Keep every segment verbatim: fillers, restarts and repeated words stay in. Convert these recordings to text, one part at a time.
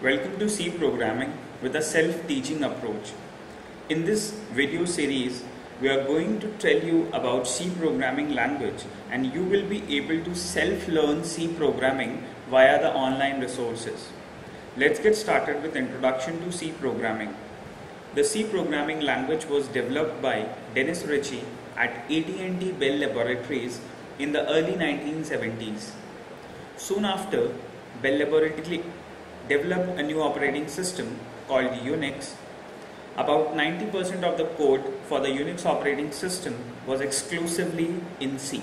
Welcome to C programming with a self-teaching approach. In this video series, we are going to tell you about C programming language, and you will be able to self-learn C programming via the online resources. Let's get started with introduction to C programming. The C programming language was developed by Dennis Ritchie at A T and T Bell Laboratories in the early nineteen seventies. Soon after, Bell Laboratories developed a new operating system called Unix. About ninety percent of the code for the Unix operating system was exclusively in C.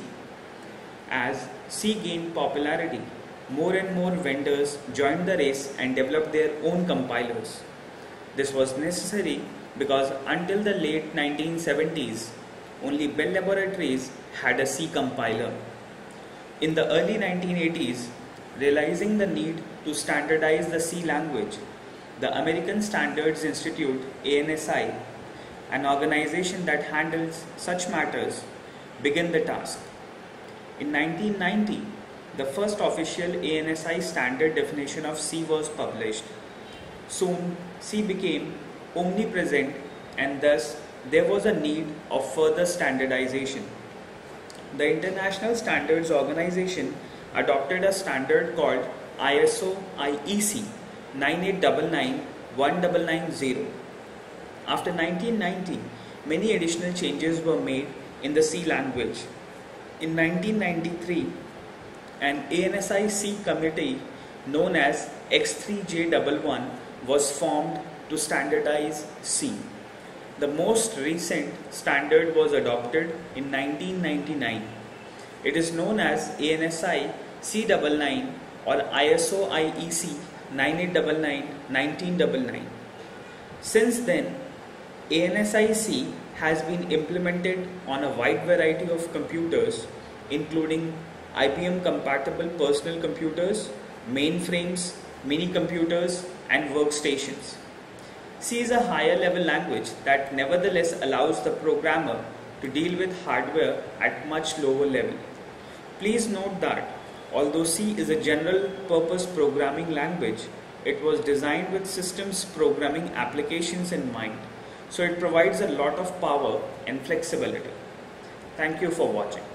As C gained popularity, more and more vendors joined the race and developed their own compilers. This was necessary because until the late nineteen seventies, only Bell Laboratories had a C compiler. In the early nineteen eighties, realizing the need to standardize the C language, the American Standards Institute A N S I, an organization that handles such matters, began the task. In nineteen ninety, the first official A N S I standard definition of C was published. Soon, C became omnipresent, and thus there was a need of further standardization. The International Standards Organization adopted a standard called I S O I E C nine eight nine nine one nine nine zero. After nineteen ninety, many additional changes were made in the C language. In nineteen ninety-three, an A N S I C committee known as X three J one one was formed to standardize C. The most recent standard was adopted in nineteen ninety-nine. It is known as A N S I C nine nine or I S O I E C nine eight nine nine nineteen ninety-nine. Since then, A N S I C has been implemented on a wide variety of computers, including I B M compatible personal computers, mainframes, mini computers, and workstations. C is a higher level language that nevertheless allows the programmer to deal with hardware at much lower level. Please note that although C is a general purpose programming language, it was designed with systems programming applications in mind, so it provides a lot of power and flexibility. Thank you for watching.